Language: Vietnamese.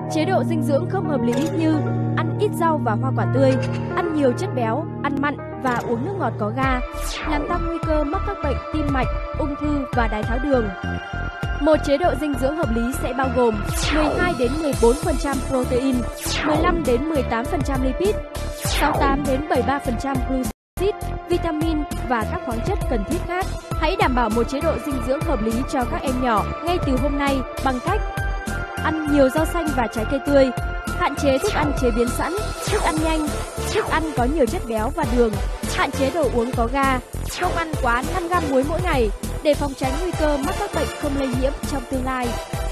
Chế độ dinh dưỡng không hợp lý như ăn ít rau và hoa quả tươi, ăn nhiều chất béo, ăn mặn và uống nước ngọt có ga, làm tăng nguy cơ mắc các bệnh tim mạch, ung thư và đái tháo đường. Một chế độ dinh dưỡng hợp lý sẽ bao gồm 12 đến 14% protein, 15 đến 18% lipid, 68 đến 73% glucid, vitamin và các khoáng chất cần thiết khác. Hãy đảm bảo một chế độ dinh dưỡng hợp lý cho các em nhỏ ngay từ hôm nay bằng cách ăn nhiều rau xanh và trái cây tươi, hạn chế thức ăn chế biến sẵn, thức ăn nhanh, thức ăn có nhiều chất béo và đường, hạn chế đồ uống có ga, không ăn quá 5 gam muối mỗi ngày để phòng tránh nguy cơ mắc các bệnh không lây nhiễm trong tương lai.